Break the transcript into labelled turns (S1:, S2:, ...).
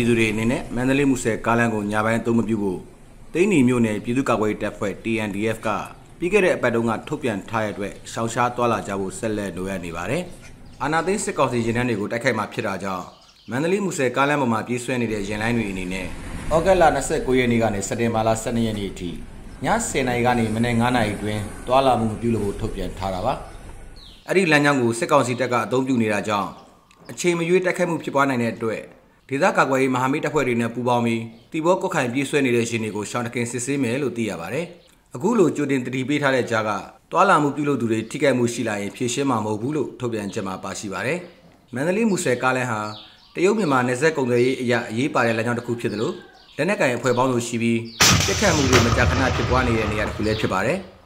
S1: ပြည်သူတွေအနေနဲ့မန္တလေးမူဆယ်ကားလမ်းကိုညာပိုင်းအသုံးမပြုဖို့တိန်းနီမြို့နယ်ပြည်သူ့ကာကွယ်ရေးတပ်ဖွဲ့ Tn.Pdf ကပြီးခဲ့တဲ့အပတ်တုန်းကထုတ်ပြန်ထားတဲ့အတွက်ရှောင်ရှားသွားလာကြဖို့ဆက်လက်လိုအပ်နေပါတယ်။အာဏာသိမ်းစစ်ကောင်စီရင်နှန်းတွေကိုတိုက်ခိုက်မှဖြစ်တာကြောင့်မန္တလေးမူဆယ်ကားလမ်းပေါ်မှာပြေးဆွဲနေတဲ့ရင်လိုင်းတွေအနေနဲ့ဩဂတ်လ29ရက်နေ့ကနေစက်တင်ဘာလ12ရက်နေ့အထိည10:00နာရီကနေမနေ့9:00နာရီတွင်သွားလာမှုမပြုလို့ထုတ်ပြန်ထားတာပါ။အဲ့ဒီလမ်းကြောင်းကိုစစ်ကောင်စီတပ်ကအသုံးပြုနေတာကြောင့်အချိန်မရွေးတိုက်ခိုက်မှုဖြစ်ပွားနိုင်တဲ့အတွက်ဒေသကာကွယ်ရေးမဟာမိတ်တပ်ဖွဲ့တွေနဲ့ပူးပေါင်းပြီးတီဘောကုတ်ခိုင်ပြေးဆွဲနေတဲ့ရှင်တွေကိုရှောင်းတကင်စစ်ဆေးမယ်လို့သိရပါတယ်။အခုလိုကြိုတင်တတိပေးထားတဲ့ကြားကတွာလာမှုပြုလုပ်သူတွေထိခိုက်မှုရှိလာရင်ဖြေရှင်းမှာမဟုတ်ဘူးလို့ထုတ်ပြန်ချက်မှာပါရှိပါတယ်။မန္တလေးမူဆယ်ကားလမ်းဟာတရုတ်မြန်မာနယ်စပ်ကုန်သွယ်ရေးအရေးပါတဲ့လမ်းကြောင်းတစ်ခုဖြစ်တယ်လို့လက်နက်ကိုင်အဖွဲ့ပေါင်းစုရှိပြီးပြစ်ခတ်မှုတွေမကြာခဏဖြစ်ပွားနေတဲ့နေရာတစ်ခုလည်းဖြစ်ပါတယ်။